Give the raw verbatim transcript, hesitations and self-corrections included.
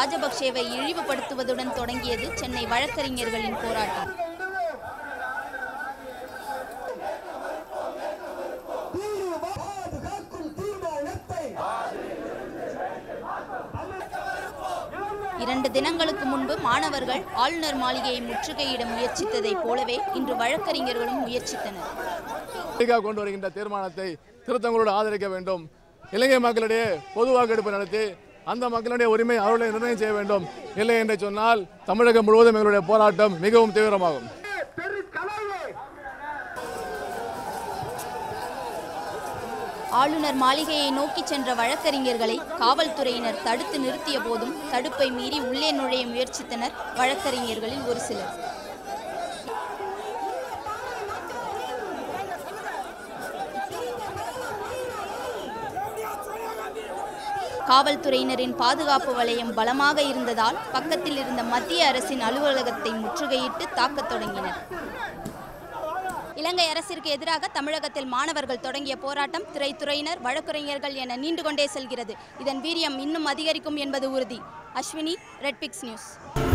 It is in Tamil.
ராஜபக்சேவை இழிவுபடுத்துவதுடன் தொடங்கியது சென்னை வழக்கறிஞர்களின் போராட்டம். இரண்டு தினங்களுக்கு முன்பு மாணவர்கள் ஆளுநர் மாளிகையை முற்றுகையிட முயற்சித்ததைப் போலவே இன்று வழக்கறிஞர்களும் முயற்சித்தனர். கொண்டு வருகின்ற தீர்மானத்தை திருத்தங்களோடு ஆதரிக்க வேண்டும். இலங்கை மக்களிடையே பொது வாக்கெடுப்பு நடத்தி அந்த மக்களுடைய உரிமை அவர்களை நிர்ணயம் செய்ய வேண்டும். இல்லை என்று சொன்னால் தமிழகம் முழுவதும் எங்களுடைய போராட்டம் மிகவும் தீவிரமாகும். ஆளுநர் மாளிகையை நோக்கி சென்ற வழக்கறிஞர்களை காவல்துறையினர் தடுத்து நிறுத்திய போதும் தடுப்பை மீறி உள்ளே நுழைய முயற்சித்தனர் வழக்கறிஞர்களில் ஒரு சிலர். காவல்துறையினரின் பாதுகாப்பு வலயம் பலமாக இருந்ததால் பக்கத்தில் இருந்த மத்திய அரசின் அலுவலகத்தை முற்றுகையிட்டு தாக்கத் தொடங்கினர். இலங்கை அரசிற்கு எதிராக தமிழகத்தில் மாணவர்கள் தொடங்கிய போராட்டம் திரைத்துறையினர், வழக்கறிஞர்கள் என நீண்டு கொண்டே செல்கிறது. இதன் வீரியம் இன்னும் அதிகரிக்கும் என்பது உறுதி. Ashwini, red pix news.